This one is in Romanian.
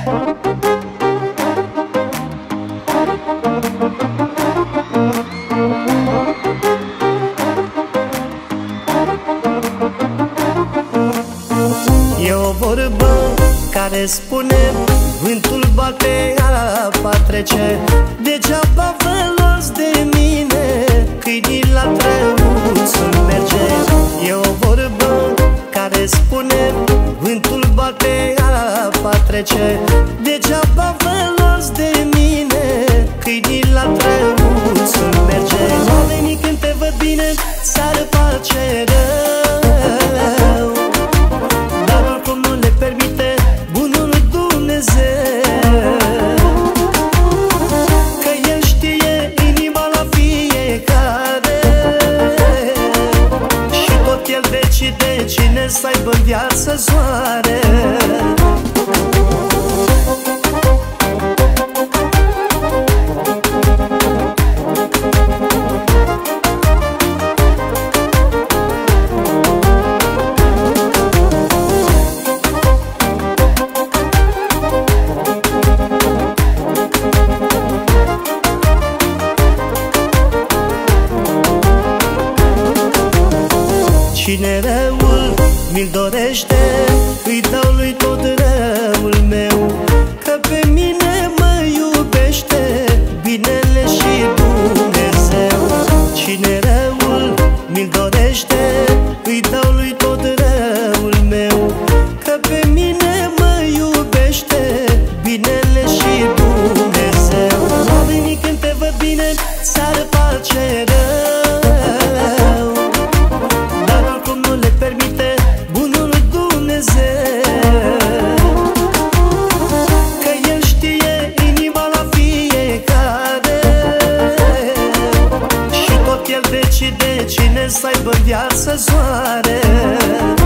E o vorbă care spune: vântul bate, apa trece. Degeaba vă luați de mine, câinii la trăuțul merge. E o vorbă care spune: vântul bate, apa trece. Degeaba vă luați de mine, câinii la trăuțul merge. Oamenii când te văd bine s-ar face rău, dar oricum nu le permite bunul Dumnezeu, că El știe inima la fiecare și tot El decide cine să aibă în viață zoare. Cine răul mi-l dorește, îi dau lui tot răul meu, că pe mine mă iubește binele și Dumnezeu. Cine răul mi-l dorește, îi dau lui tot răul meu, că pe mine mă iubește binele și Dumnezeu. Oamenii când te văd bine s-ar face rău, dar oricum nu le permite bunul Dumnezeu, că El știe inima la fiecare și tot El decide cine să aibă în viață zoare.